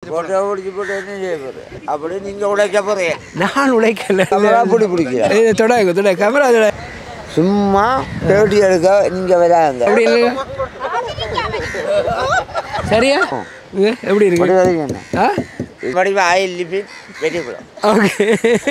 Photo பிடிச்சி போட்டு என்ன செய்ய போகிறேன் அப்படி நீங்கள் உழைக்க போகிறேன் நான் உழைக்கல கேமரா பிடிக்கிறேன் தொட கேமரா தொட சும்மா பேட்டி எடுக்க நீங்கள் வராங்க அப்படி இல்லை சரியா எப்படி இருக்கு என்ன வடிவ ஆயில் லிபிட் வெட்டிக்குள்ள ஓகே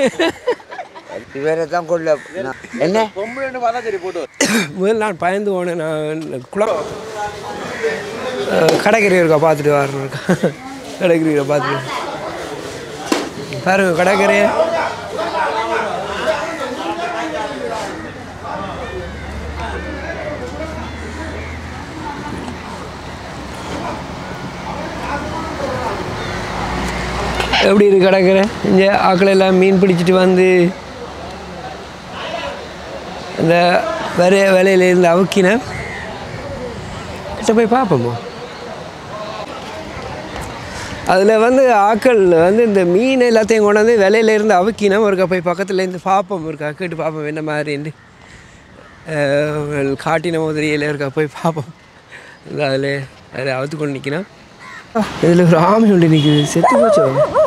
வேற தான் கொள்ள என்ன முதல்ல நான் பயந்து போனேன் நான் குளம் கடைக்கறி இருக்கா பார்த்துட்டு வரணும் இருக்கா கடைக்கறி இருக்கா பார்த்துட்டு பாருங்க கடைக்கறியை எப்படி இருக்கு கிடக்குற இங்கே ஆக்கள் எல்லாம் மீன் பிடிச்சிட்டு வந்து அந்த வேலையிலேருந்து அவுக்கின போய் பார்ப்போமோ அதில் வந்து ஆக்கள் வந்து இந்த மீன் எல்லாத்தையும் கொண்டாந்து விலையிலேருந்து அவுக்கினோம் ஒருக்கா போய் பக்கத்துலேருந்து பார்ப்போம் இருக்கா கேட்டு பார்ப்போம் என்ன மாதிரின்னு காட்டின மாதிரியில் இருக்கா போய் பார்ப்போம் அதில் அவுத்து கொண்டு நிற்கணும் இதில் ஒரு ஆமை ஒன்று நிற்குது செத்து போச்சு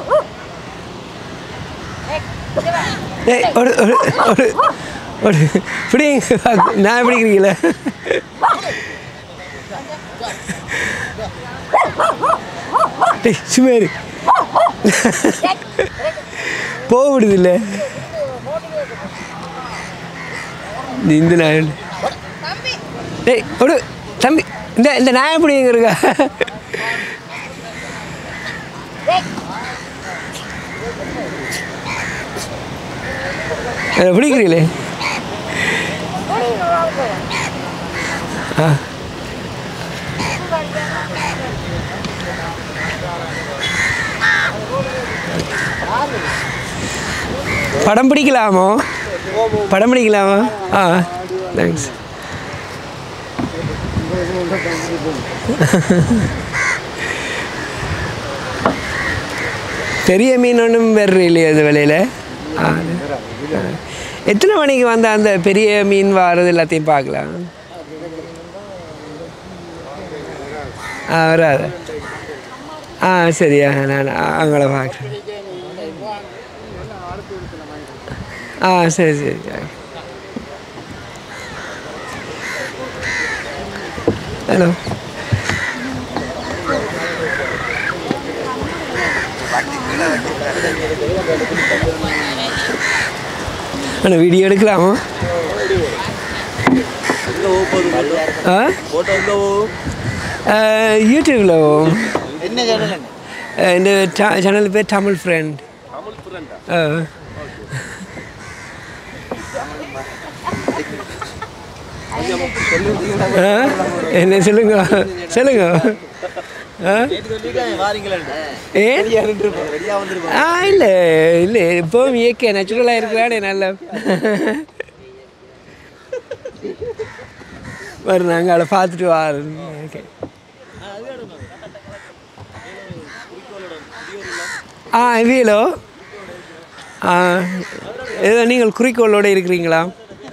ஏய் ஒரு பிடிங்க நான் பிடிக்கிறீங்களே சுமாரி போக விடுது இல்லை இந்த நாய் டேய் ஒரு தம்பி இந்த நாய் பிடிங்க இருக்கா பிடிக்கிறீங்களே படம் பிடிக்கலாமோ தேங்க்ஸ் பெரிய மீன் ஒன்றும் வேறு இல்லையா அது விலையில் எத்தனை மணிக்கு வந்து அந்த பெரிய மீன் வாரது எல்லாத்தையும் பார்க்கலாம் வராது சரியா நான் அவங்கள பார்க்குறேன் சரி ஹலோ அண்ணா வீடியோ எடுக்கலாமா யூடியூப்ல என்ன சேனல் இந்த சேனல் பேர் தமிழ் ஃப்ரெண்ட் என்ன சொல்லுங்க இல்லை இல்லை இப்போவும் இயற்கை நேச்சுரலாக இருக்கிறானே நல்ல வரும் நாங்கள் அதை பார்த்துட்டு வரோம் ஓகே இவியலோ ஏதோ நீங்கள் குறிக்கோளோடு இருக்கிறீங்களா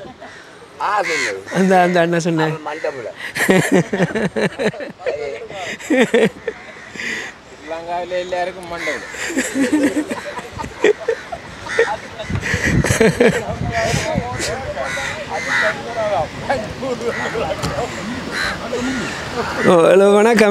அந்த அண்ணா சொன்னேன் எல்லாருக்கும் மண்டை ஹலோ வணக்கம்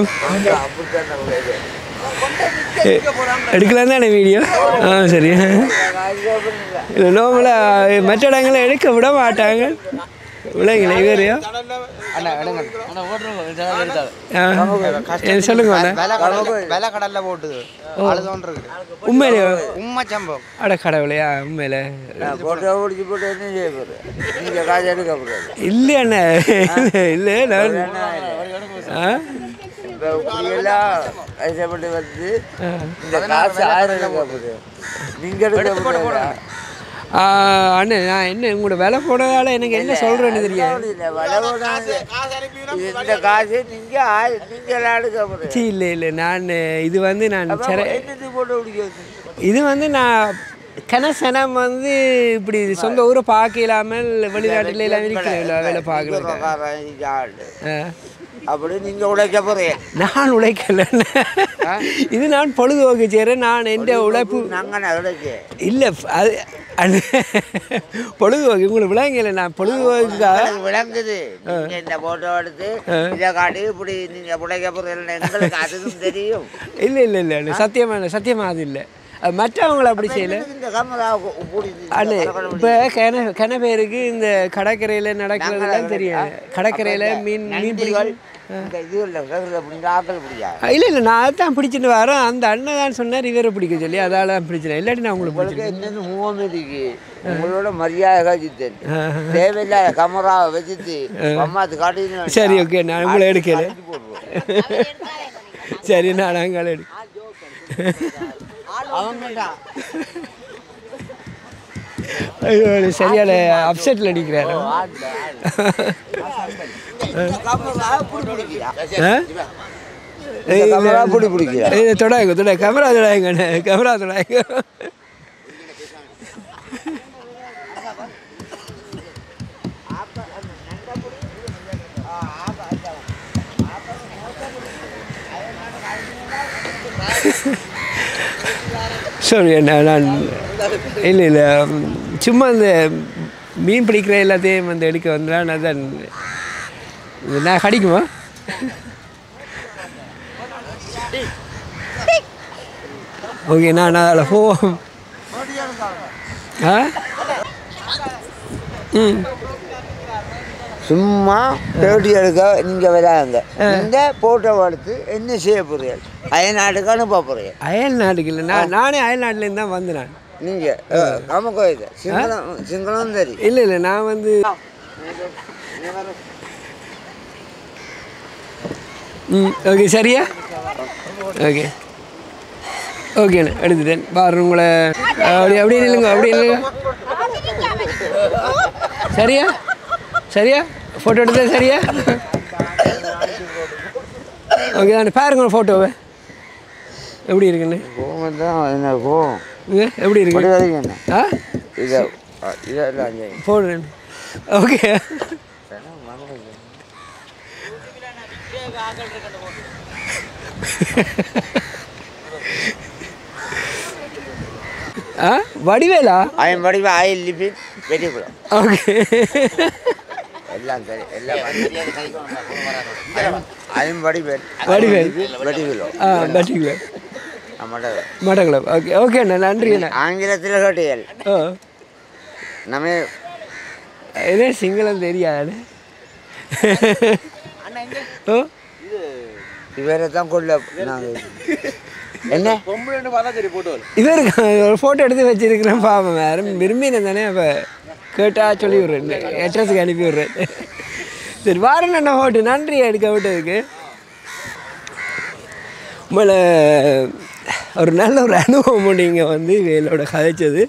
எடுக்கலாம் தானே வீடியோ சரி இல்லை நோம்பலாக மற்ற இடங்களை எடுக்க விட மாட்டாங்க விளைங்களே வேறையா சொல்லுங்க உண்மையிலே அட கடவுளையா உண்மையில இல்லை அண்ணா இல்லை அண்ணே நான் என்ன உங்களோட விலை போனதால எனக்கு என்ன சொல்றேன்னு தெரியாது இல்லை இல்லை நான் இது வந்து நான் இது வந்து நான் கனசனம் வந்து இப்படி சொந்த ஊரை பார்க்க இல்லாமல் வெளிநாட்டுல எல்லாம் இருக்கிறேன் வேலை பார்க்குறேன் அப்படி நீங்க உழைக்க போறீங்க நான் உழைக்கல இது நான் பொழுதுபோக்கு செய்கிறேன். நான் எந்த உழைப்பு இல்லை அது பொழுதுபோக்கு உங்களுக்கு விளங்கல. நான் பொழுதுபோக்குக்காக விளங்குது. இந்த போட்டோ எடுத்து இதை காட்டி இப்படி நீங்கள் பிழைக்க போகிறீங்க எங்களுக்கு அதுவும் தெரியும். இல்லை இல்லை இல்லை இல்லை சத்தியமாக அது இல்லை. மற்றவங்களை அப்படி செய்யலை. அண்ணே இப்போ கன பேருக்கு இந்த கடற்கரையில் நடக்கிறதுலாம் தெரியாது. கடற்கரையில் மீன் பிடிகள் இல்லை இல்லை நான் அதான் பிடிச்சிட்டு வரேன். அந்த அண்ணன் தான் சொன்னார் இவரை பிடிக்க சொல்லி அதால் தான் பிடிச்சினேன். இல்லாட்டி நான் உங்களுக்கு பிடிச்சிருக்கேன். உங்களோட மரியாதை காட்சித்தேன். தேவையில்லாத கமராவை வச்சுட்டு அம்மாத்து காட்டி. சரி ஓகே நான் உங்களை எடுக்கல. சரி நான் அங்கே எடு ஐயோ சரியான அப்செட்டில் அடிக்கிறாரு. தொடாங்க கேமரா தொடாங்க கேமரா தொடாங்க. சாரி நான் இல்லை இல்லை சும்மா இந்த மீன் பிடிக்கிற எல்லாத்தையும் வந்து எடுக்க வந்துடலாம். அதான் நான் கடிக்குமா? ஓகே நான் அதில் போவோம். சும்மா பேட்டி எடுக்க நீங்கள் வராங்க. இந்த போட்டோ எடுத்து என்ன செய்ய போகிறீர்கள்? அயல்நாட்டுக்கு அனுப்ப போகிறீர்கள்? அயல்நாட்டுக்கு இல்லை நானே அயல்நாட்டிலேருந்து தான் வந்து நான். நீங்கள் நமக்கு சிங்களம் தெரியும். இல்லை இல்லை நான் வந்து ஓகே சரியா ஓகே ஓகேண்ணே எடுத்துட்டேன். பாரு உங்களை அப்படி இல்லைங்க அப்படி இல்லைங்க. சரியா சரியா ஃபோட்டோ எடுத்தேன் சரியா ஓகே தானே பாருங்க ஃபோட்டோவை எப்படி இருக்குண்ணே. எப்படி இருக்கு போடுறேன். ஓகே வடிவேலா? வடிவா ஆயில் லிபி வெட்டிக்குளம். ஓகே எல்லாம் சரி எல்லாம் வடிவேல் வெட்டிக்குளம் வெட்டிக்குளம் மடகுளம். ஓகே ஓகே அண்ணா நன்றி அண்ணா. ஆங்கிலத்தில் கேட்டீர்கள் நம்ம இதே சிங்களம் தெரியாது. ஓ இவரை தான் கொள்ள என்ன இவருக்கு ஒரு ஃபோட்டோ எடுத்து வச்சிருக்கிறேன். பாவம் வேறு விரும்பினேன் தானே. அப்போ கேட்டால் சொல்லி விட்றேன், அட்ரஸுக்கு அனுப்பி விட்றேன். சரி வாரேன் அண்ணா ஃபோட்டோ. நன்றி எடுக்க விட்டதுக்கு. உங்களை ஒரு நல்ல ஒரு அனுபவம் நீங்கள் வந்து வேலோட கதைச்சது.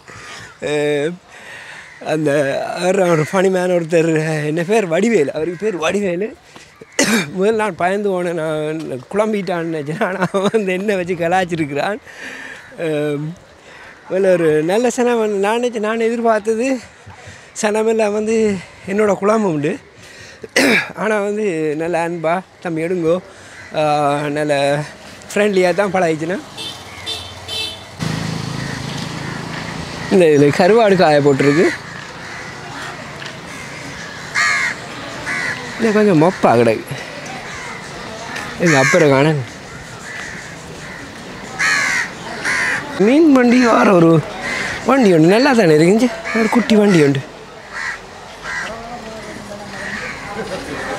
அந்த ஒரு ஃபனிமேன் ஒருத்தர் என்ன பேர் வடிவேலு, அவருக்கு பேர் வடிவேலு. முதல் நான் பயந்து போனேன், நான் குழம்பிட்டான்னு நினச்சேன். ஆனால் வந்து என்ன வச்சு கலாச்சிருக்கிறான். ஒரு நல்ல சனம் நான் நினச்சேன். நான் எதிர்பார்த்தது சனமெல்லாம் வந்து என்னோட குழம்பு உண்டு. ஆனால் வந்து நல்ல அன்பா தம்பி எடுங்கோ நல்ல ஃப்ரெண்ட்லியாக தான் பழகிச்சுன்னா. இந்த இதில் கருவாடு காய போட்டிருக்கு. இல்லை கொஞ்சம் மொப்பா கிடக்கு. எங்கள் அப்புறம் காண மீன் வண்டி வார ஒரு வண்டி உண்டு, நல்லா தானே இருக்குங்க. ஒரு குட்டி வண்டி உண்டு.